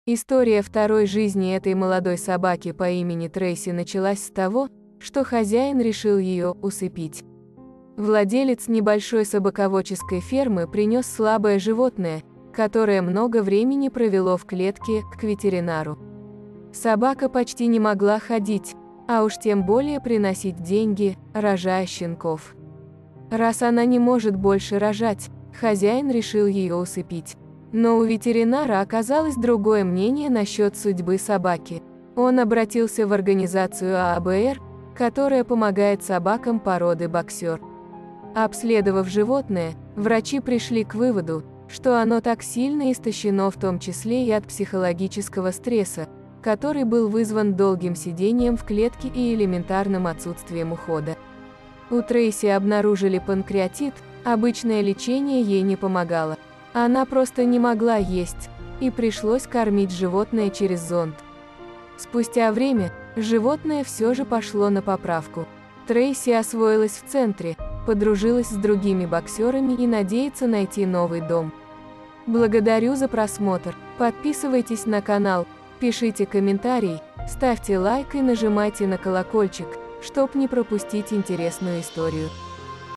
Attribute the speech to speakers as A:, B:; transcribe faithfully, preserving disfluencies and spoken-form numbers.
A: История второй жизни этой молодой собаки по имени Трейси началась с того, что хозяин решил ее усыпить. Владелец небольшой собаководческой фермы принес слабое животное, которое много времени провело в клетке, к ветеринару. Собака почти не могла ходить, а уж тем более приносить деньги, рожая щенков. Раз она не может больше рожать, хозяин решил ее усыпить. Но у ветеринара оказалось другое мнение насчет судьбы собаки. Он обратился в организацию А А Б Р, которая помогает собакам породы боксер. Обследовав животное, врачи пришли к выводу, что оно так сильно истощено в том числе и от психологического стресса, который был вызван долгим сидением в клетке и элементарным отсутствием ухода. У Трейси обнаружили панкреатит, обычное лечение ей не помогало. Она просто не могла есть, и пришлось кормить животное через зонд. Спустя время, животное все же пошло на поправку. Трейси освоилась в центре, подружилась с другими боксерами и надеется найти новый дом. Благодарю за просмотр, подписывайтесь на канал, пишите комментарий, ставьте лайк и нажимайте на колокольчик, чтобы не пропустить интересную историю.